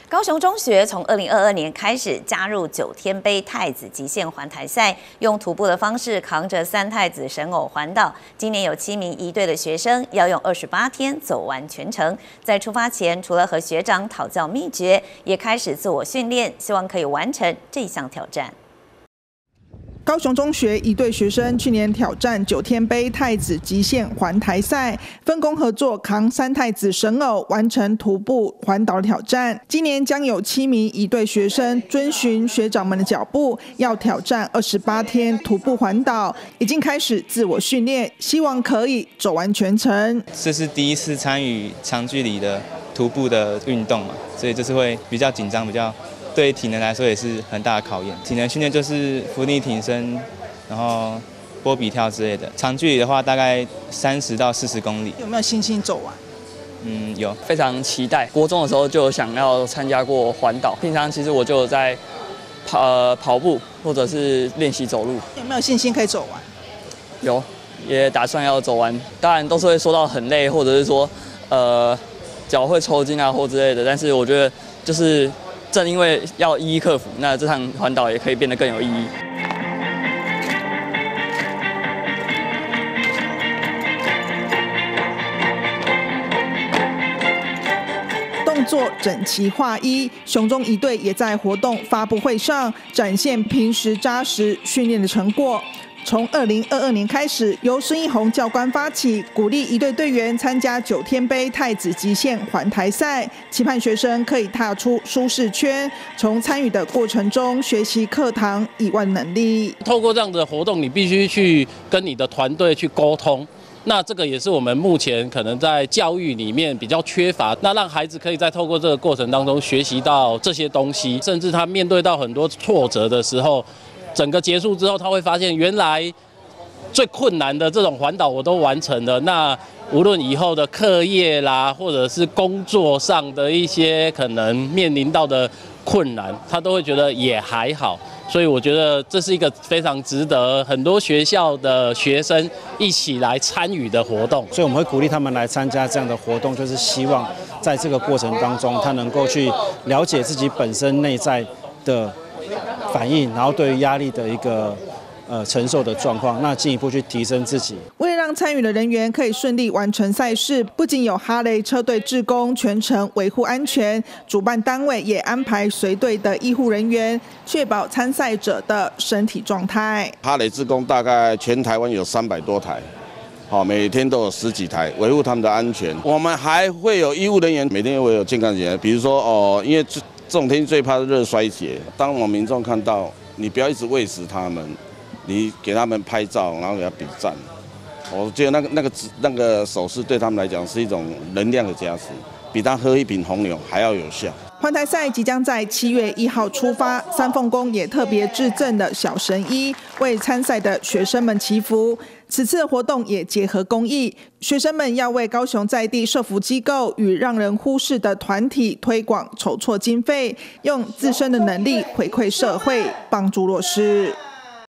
高雄中学从2022年开始加入9天杯太子极限环台赛，用徒步的方式扛着3太子神偶环岛。今年有7名1队的学生要用28天走完全程。在出发前，除了和学长讨教秘诀，也开始自我训练，希望可以完成这项挑战。 高雄中学1队学生去年挑战9天杯太子极限环台赛，分工合作扛3太子神偶，完成徒步环岛挑战。今年将有7名1队学生遵循学长们的脚步，要挑战28天徒步环岛，已经开始自我训练，希望可以走完全程。 这是第一次参与长距离的徒步的运动嘛，所以就是会比较紧张，比较。 对体能来说也是很大的考验。体能训练就是伏地挺身，然后波比跳之类的。长距离的话，大概30到40公里。 有没有信心走完？ 有， 非常期待。国中的时候就想要参加过环岛，平常其实我就有在跑步或者是练习走路。 有没有信心可以走完？ 有，也打算要走完。当然都是会说到很累，或者是说脚会抽筋啊或之类的。但是我觉得就是。 正因为要一一克服，那这场环岛也可以变得更有意义。 动作整齐划一，雄中1队也在活动发布会上展现平时扎实训练的成果。 从2022年开始，由孙一红教官发起，鼓励1队队员参加9天杯太子极限环台赛，期盼学生可以踏出舒适圈，从参与的过程中学习课堂以外能力。 透过这样的活动，你必须去跟你的团队去沟通。 那这个也是我们目前可能在教育里面比较缺乏，那让孩子可以在透过这个过程当中学习到这些东西，甚至他面对到很多挫折的时候。 整个结束之后，他会发现原来最困难的这种环岛我都完成了。那无论以后的课业啦，或者是工作上的一些可能面临到的困难，他都会觉得也还好。所以我觉得这是一个非常值得很多学校的学生一起来参与的活动。 所以我们会鼓励他们来参加这样的活动，就是希望在这个过程当中，他能够去了解自己本身内在的。 反应，然后对于压力的一个承受的状况，那进一步去提升自己。 为了让参与的人员可以顺利完成赛事，不仅有哈雷车队志工全程维护安全，主办单位也安排随队的医护人员，确保参赛者的身体状态。 哈雷志工大概全台湾有300多台。 好，每天都有10几台维护他们的安全。我们还会有医务人员，每天会有健康节，比如说因为这种天气最怕热衰竭。当我们民众看到，你不要一直喂食他们，你给他们拍照，然后给他比赞。我觉得那个手势对他们来讲是一种能量的加持，比他喝一瓶红牛还要有效。 环台赛即将在7月1号出发，三凤宫也特别致赠了小神医，为参赛的学生们祈福。此次的活动也结合公益，学生们要为高雄在地社福机构与让人忽视的团体推广筹措经费，用自身的能力回馈社会，帮助弱势。